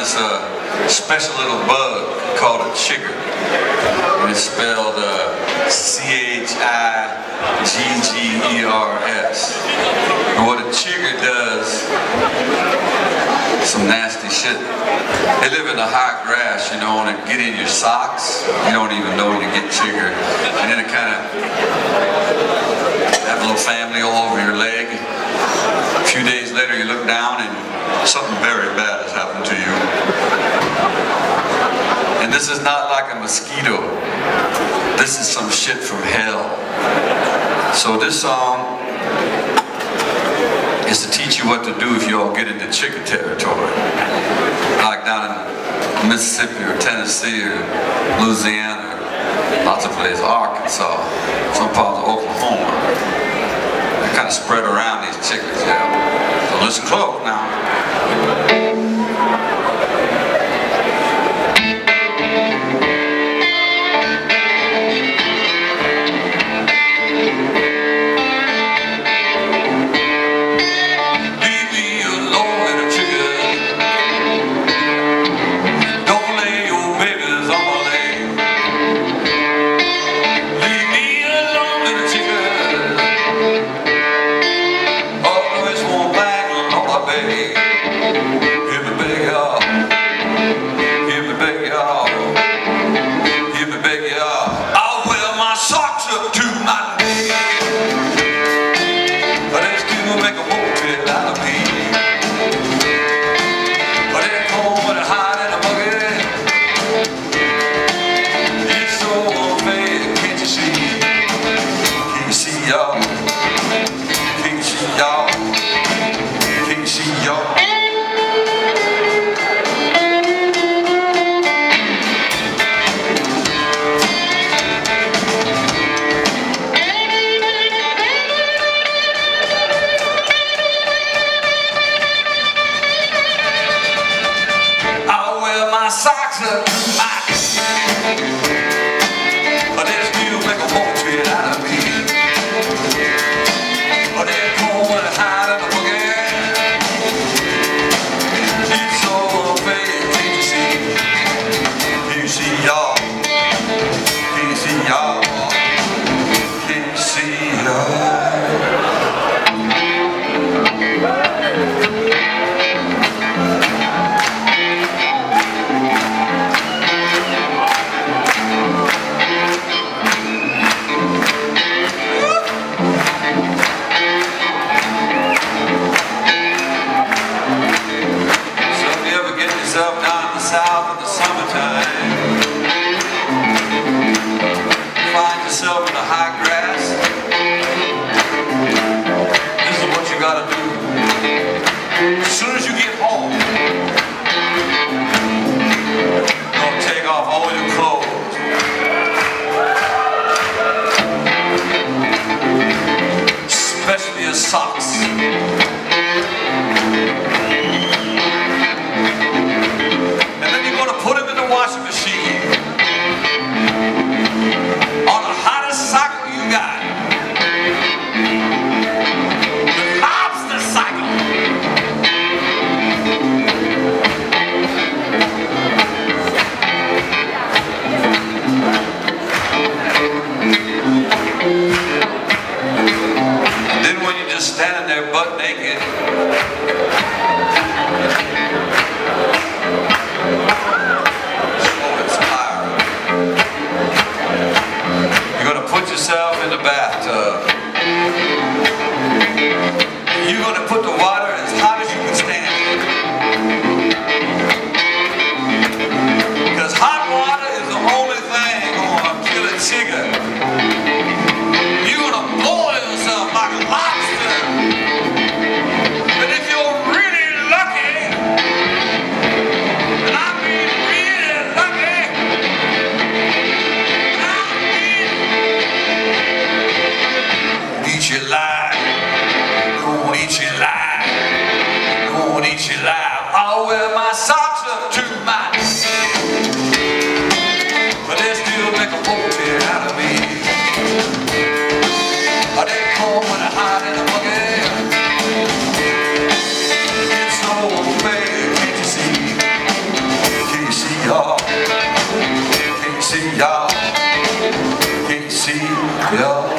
this special little bug called a chigger. And it's spelled C-H-I-G-G-E-R-S. And what a chigger does, some nasty shit. They live in the high grass, you know, and it get in your socks. You don't even know you get chigger. And then it kind of have a little family all over your leg. A few days later you look down and something very bad has happened to you. And this is not like a mosquito. This is some shit from hell. So this song is to teach you what to do if you all get into chigger territory. Like down in Mississippi or Tennessee or Louisiana, or lots of places, Arkansas, some parts of Oklahoma. They kind of spread around these chiggers, yeah. So listen close now. Socks. And then you're going to put them in the washing machine. see your